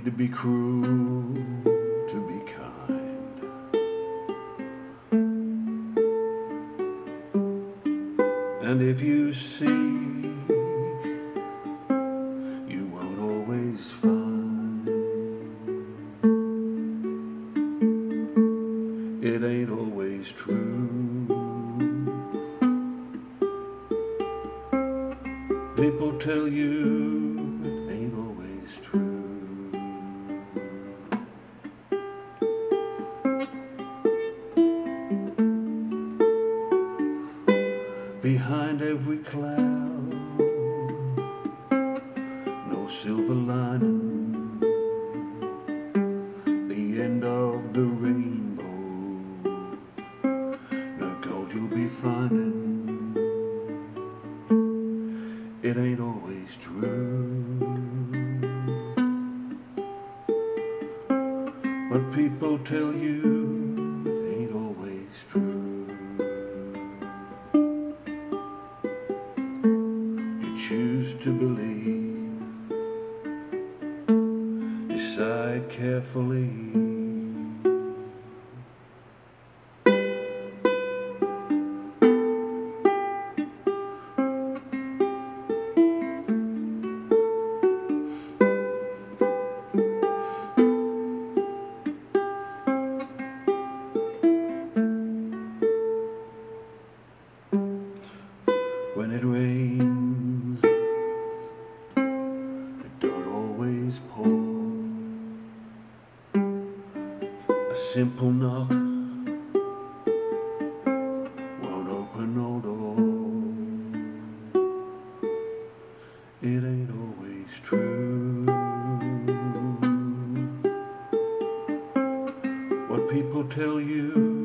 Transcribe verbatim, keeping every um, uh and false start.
need to be cruel to be kind. And if you seek, you won't always find. It ain't always true. People tell you it ain't always true. Behind every cloud, no silver lining, the end of the rainbow, no gold you'll be finding. It ain't always true. What people tell you, it ain't always true. You choose to believe, decide carefully. When it rains, it don't always pour. A simple knock won't open no door. It ain't always true. What people tell you